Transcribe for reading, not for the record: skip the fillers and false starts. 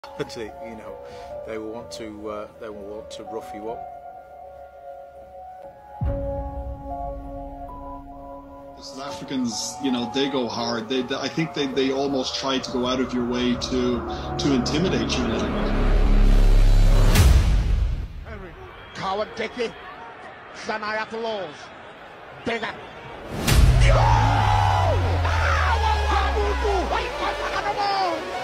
You know, they will want to rough you up. The South Africans, you know, they go hard. I think they almost try to go out of your way to intimidate you now. Henry, Cowan, Dickey, Sanaya to Laws, Bigger. Yo! Ah,